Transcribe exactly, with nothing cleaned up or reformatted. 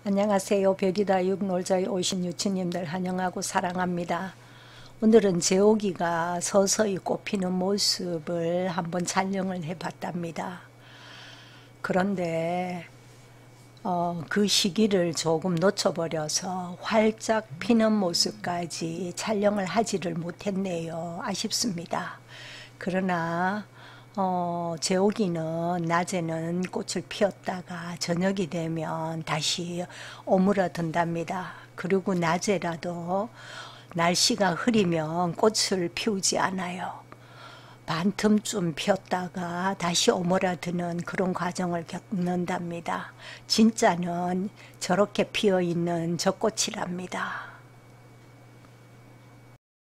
안녕하세요. 별이다 육놀자에 오신 유치님들 환영하고 사랑합니다. 오늘은 제오기가 서서히 꽃피는 모습을 한번 촬영을 해봤답니다. 그런데 어, 그 시기를 조금 놓쳐버려서 활짝 피는 모습까지 촬영을 하지를 못했네요. 아쉽습니다. 그러나 어, 제오기는 낮에는 꽃을 피웠다가 저녁이 되면 다시 오므라든답니다. 그리고 낮에라도 날씨가 흐리면 꽃을 피우지 않아요. 반틈쯤 폈다가 다시 오므라드는 그런 과정을 겪는답니다. 진짜는 저렇게 피어있는 저 꽃이랍니다.